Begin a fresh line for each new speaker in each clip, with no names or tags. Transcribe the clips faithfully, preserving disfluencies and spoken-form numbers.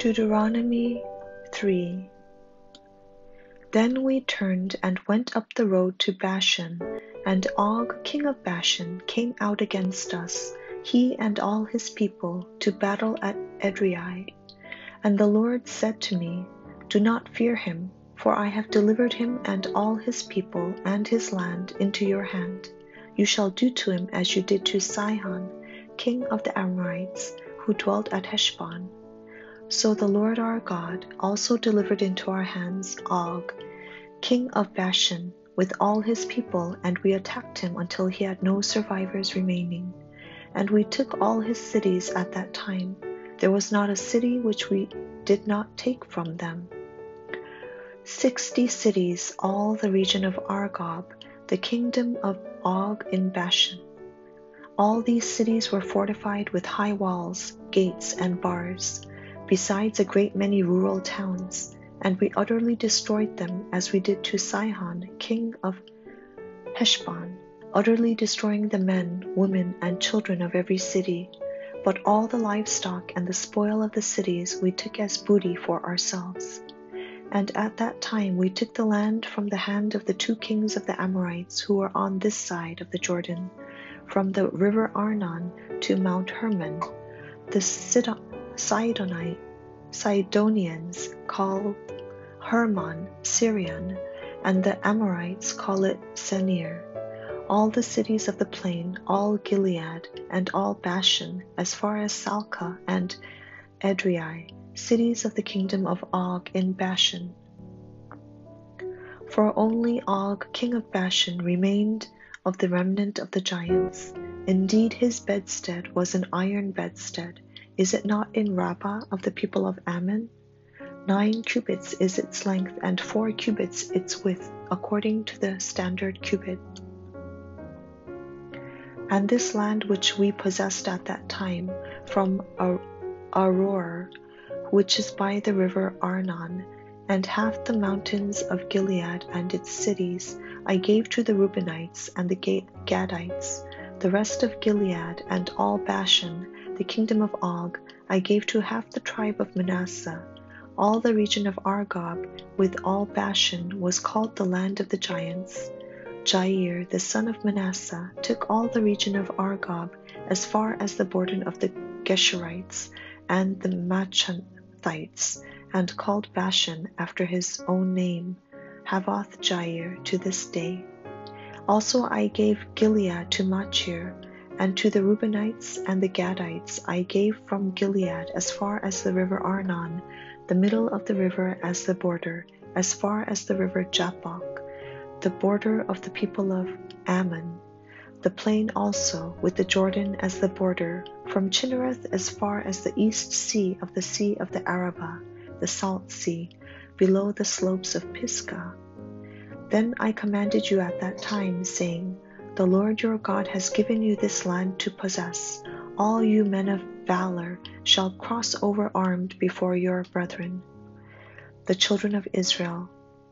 Deuteronomy three. Then we turned and went up the road to Bashan, and Og king of Bashan came out against us, he and all his people, to battle at Edrei. And the Lord said to me, Do not fear him, for I have delivered him and all his people and his land into your hand. You shall do to him as you did to Sihon, king of the Amorites, who dwelt at Heshbon. So the Lord our God also delivered into our hands Og, king of Bashan, with all his people, and we attacked him until he had no survivors remaining. And we took all his cities at that time. There was not a city which we did not take from them. Sixty cities, all the region of Argob, the kingdom of Og in Bashan. All these cities were fortified with high walls, gates, and bars, besides a great many rural towns, and we utterly destroyed them as we did to Sihon, king of Heshbon, utterly destroying the men, women, and children of every city. But all the livestock and the spoil of the cities we took as booty for ourselves. And at that time we took the land from the hand of the two kings of the Amorites who were on this side of the Jordan, from the river Arnon to Mount Hermon. The Sidon Sidonite, Sidonians call Hermon Syrian, and the Amorites call it Senir. All the cities of the plain, all Gilead, and all Bashan, as far as Salcah and Edrei, cities of the kingdom of Og in Bashan. For only Og, king of Bashan, remained of the remnant of the giants. Indeed, his bedstead was an iron bedstead. Is it not in Rabbah of the people of Ammon? Nine cubits is its length, and four cubits its width, according to the standard cubit. And this land which we possessed at that time, from Ar- Aroer, which is by the river Arnon, and half the mountains of Gilead and its cities, I gave to the Reubenites and the Gadites. The rest of Gilead and all Bashan, the kingdom of Og, I gave to half the tribe of Manasseh. All the region of Argob, with all Bashan, was called the land of the giants. Jair, the son of Manasseh, took all the region of Argob as far as the border of the Geshurites and the Maachathites, and called Bashan after his own name, Havoth Jair, to this day. Also I gave Gilead to Machir, and to the Reubenites and the Gadites I gave from Gilead as far as the river Arnon, the middle of the river as the border, as far as the river Jabbok, the border of the people of Ammon, the plain also, with the Jordan as the border, from Chinnereth as far as the east sea of the sea of the Arabah, the salt sea, below the slopes of Pisgah. Then I commanded you at that time, saying, The Lord your God has given you this land to possess. All you men of valor shall cross over armed before your brethren, the children of Israel.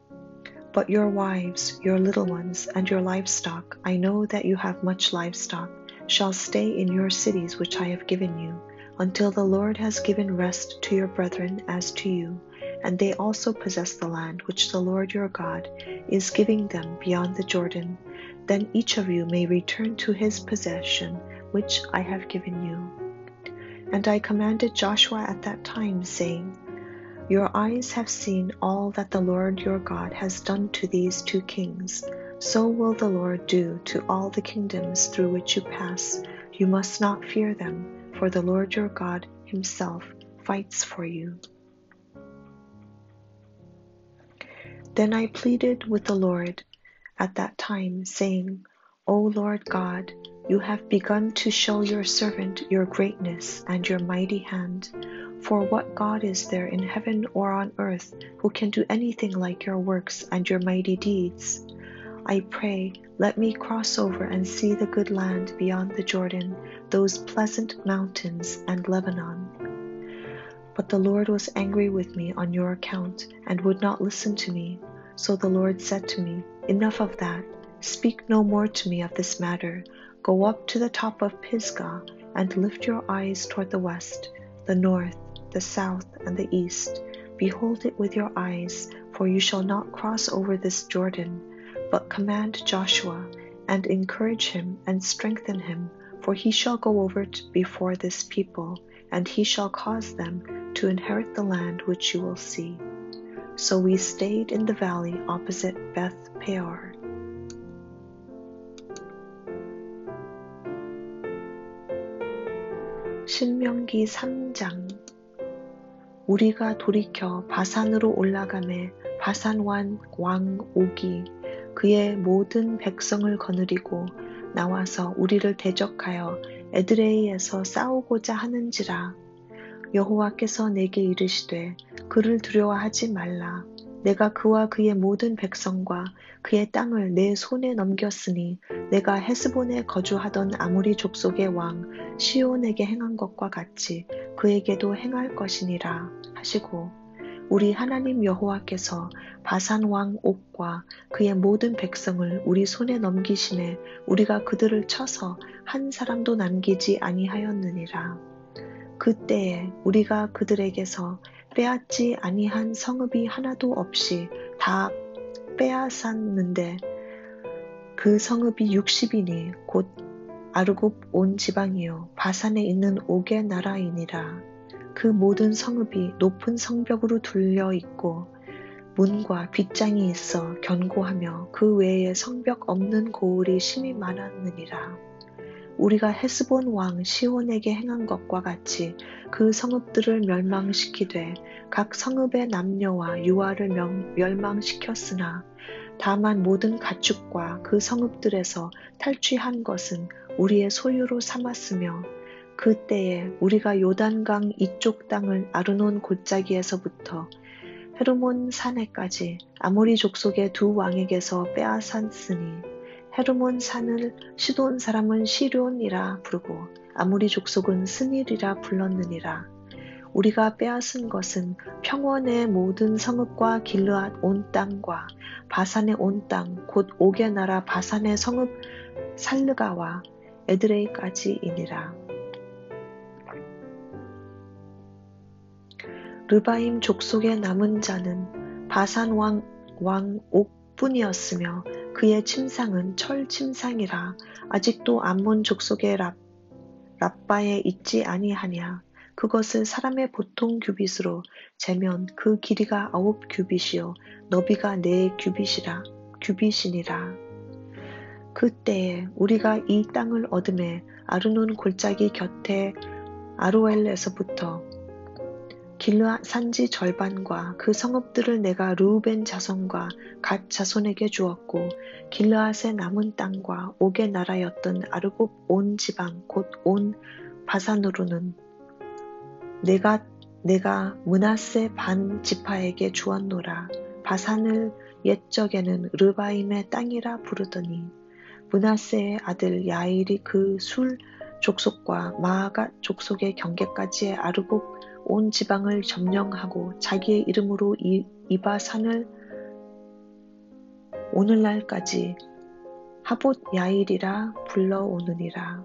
But your wives, your little ones, and your livestock, I know that you have much livestock, shall stay in your cities which I have given you, until the Lord has given rest to your brethren as to you, and they also possess the land which the Lord your God is giving them beyond the Jordan. Then each of you may return to his possession which I have given you. And I commanded Joshua at that time, saying, Your eyes have seen all that the Lord your God has done to these two kings. So will the Lord do to all the kingdoms through which you pass. You must not fear them, for the Lord your God himself fights for you. Then I pleaded with the Lord at that time, saying, O Lord God, you have begun to show your servant your greatness and your mighty hand. For what God is there in heaven or on earth who can do anything like your works and your mighty deeds? I pray, let me cross over and see the good land beyond the Jordan, those pleasant mountains and Lebanon. But the Lord was angry with me on your account, and would not listen to me. So the Lord said to me, Enough of that. Speak no more to me of this matter. Go up to the top of Pisgah, and lift your eyes toward the west, the north, the south, and the east. Behold it with your eyes, for you shall not cross over this Jordan, but command Joshua, and encourage him, and strengthen him, for he shall go over before this people, and he shall cause them to inherit the land which you will see. So we stayed in the valley opposite Beth Peor. 신명기 삼 장. 우리가 돌이켜 바산으로 올라가매 바산 왕 옥이 그의 모든 백성을 거느리고 나와서 우리를 대적하여 에드레이에서 싸우고자 하는지라. 여호와께서 내게 이르시되 그를 두려워하지 말라. 내가 그와 그의 모든 백성과 그의 땅을 내 손에 넘겼으니 내가 헤스본에 거주하던 아모리 족속의 왕 시온에게 행한 것과 같이 그에게도 행할 것이니라 하시고, 우리 하나님 여호와께서 바산 왕 옥과 그의 모든 백성을 우리 손에 넘기심에 우리가 그들을 쳐서 한 사람도 남기지 아니하였느니라. 그때에 우리가 그들에게서 빼앗지 아니한 성읍이 하나도 없이 다 빼앗았는데 그 성읍이 육십이니 곧 아르곱 온 지방이요 바산에 있는 옥의 나라이니라. 그 모든 성읍이 높은 성벽으로 둘려 있고 문과 빗장이 있어 견고하며 그 외에 성벽 없는 고을이 심히 많았느니라. 우리가 헤스본 왕 시온에게 행한 것과 같이 그 성읍들을 멸망시키되 각 성읍의 남녀와 유아를 멸망시켰으나 다만 모든 가축과 그 성읍들에서 탈취한 것은 우리의 소유로 삼았으며, 그때에 우리가 요단강 이쪽 땅을 아르논 골짜기에서부터 헤르몬 산에까지 아모리 족속의 두 왕에게서 빼앗았으니 헤르몬 산을 시돈 사람은 시론이라 부르고 아모리 족속은 스닐이라 불렀느니라. 우리가 빼앗은 것은 평원의 모든 성읍과 길르앗 온 땅과 바산의 온 땅 곧 옥의 나라 바산의 성읍 살르가와 에드레이까지이니라. 르바임 족속의 남은 자는 바산 왕, 왕 옥뿐이었으며 그의 침상은 철 침상이라. 아직도 암몬 족속의 랍, 랍바에 있지 아니하냐. 그것을 사람의 보통 규빗으로 재면 그 길이가 아홉 규빗이요 너비가 네 규빗이라 규빗이니라. 그때에 우리가 이 땅을 얻음에 아르논 골짜기 곁에 아로엘에서부터 길르앗 산지 절반과 그 성읍들을 내가 르우벤 자손과 갓 자손에게 주었고, 길르앗의 남은 땅과 옥의 나라였던 아르곱 온 지방 곧 온 바산으로는 내가 내가 므낫세 반 지파에게 주었노라. 바산을 옛적에는 르바임의 땅이라 부르더니 므낫세의 아들 야일이 그 술 족속과 마아갓 족속의 경계까지의 아르곱 온 지방을 점령하고 자기의 이름으로 이, 이바산을 오늘날까지 하봇 야일이라 불러오느니라.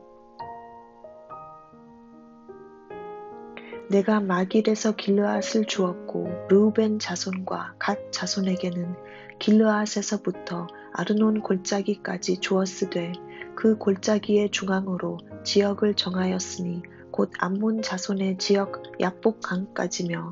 내가 마길에서 길르앗을 주었고 르우벤 자손과 갓 자손에게는 길르앗에서부터 아르논 골짜기까지 주었으되 그 골짜기의 중앙으로 지역을 정하였으니 곧 암몬 자손의 지역 야복강까지며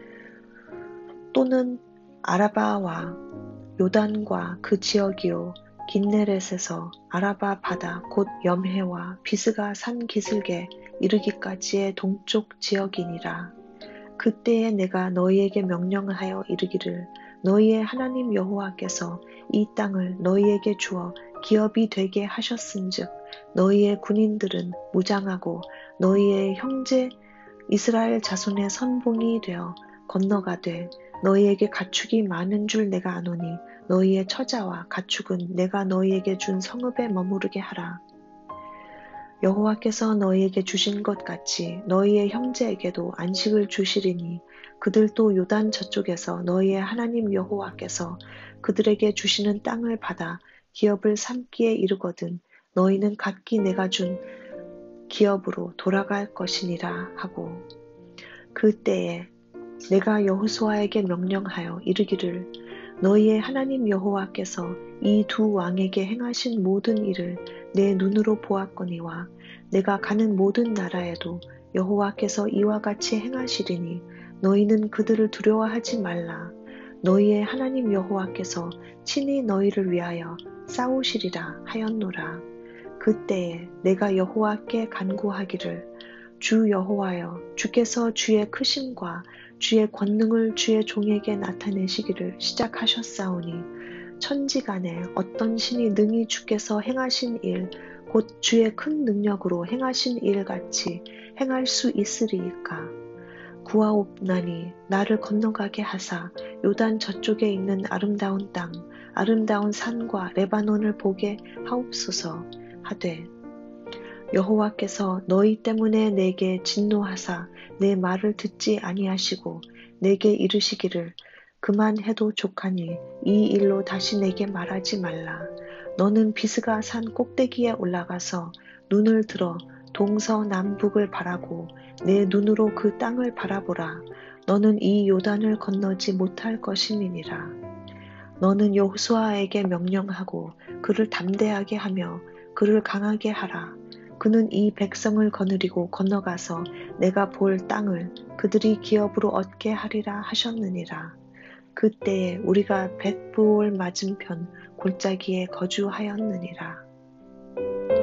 또는 아라바와 요단과 그 지역이요 긴네렛에서 아라바 바다 곧 염해와 비스가 산 기슭에 이르기까지의 동쪽 지역이니라. 그때에 내가 너희에게 명령하여 이르기를 너희의 하나님 여호와께서 이 땅을 너희에게 주어 기업이 되게 하셨은즉 너희의 군인들은 무장하고 너희의 형제 이스라엘 자손의 선봉이 되어 건너가되 너희에게 가축이 많은 줄 내가 아노니 너희의 처자와 가축은 내가 너희에게 준 성읍에 머무르게 하라. 여호와께서 너희에게 주신 것 같이 너희의 형제에게도 안식을 주시리니 그들도 요단 저쪽에서 너희의 하나님 여호와께서 그들에게 주시는 땅을 받아 기업을 삼기에 이르거든 너희는 각기 내가 준 기업으로 돌아갈 것이니라 하고, 그때에 내가 여호수아에게 명령하여 이르기를 너희의 하나님 여호와께서 이 두 왕에게 행하신 모든 일을 내 눈으로 보았거니와 내가 가는 모든 나라에도 여호와께서 이와 같이 행하시리니 너희는 그들을 두려워하지 말라. 너희의 하나님 여호와께서 친히 너희를 위하여 싸우시리라 하였노라. 그때에 내가 여호와께 간구하기를 주 여호와여 주께서 주의 크심과 주의 권능을 주의 종에게 나타내시기를 시작하셨사오니 천지간에 어떤 신이 능히 주께서 행하신 일 곧 주의 큰 능력으로 행하신 일같이 행할 수 있으리이까. 구하옵나니 나를 건너가게 하사 요단 저쪽에 있는 아름다운 땅 아름다운 산과 레바논을 보게 하옵소서 하되 여호와께서 너희 때문에 내게 진노하사 내 말을 듣지 아니하시고 내게 이르시기를 그만해도 족하니 이 일로 다시 내게 말하지 말라. 너는 비스가 산 꼭대기에 올라가서 눈을 들어 동서남북을 바라고 내 눈으로 그 땅을 바라보라. 너는 이 요단을 건너지 못할 것임이니라. 너는 여호수아에게 명령하고 그를 담대하게 하며 그를 강하게 하라. 그는 이 백성을 거느리고 건너가서 내가 볼 땅을 그들이 기업으로 얻게 하리라 하셨느니라. 그때에 우리가 벳부올 맞은편 골짜기에 거주하였느니라.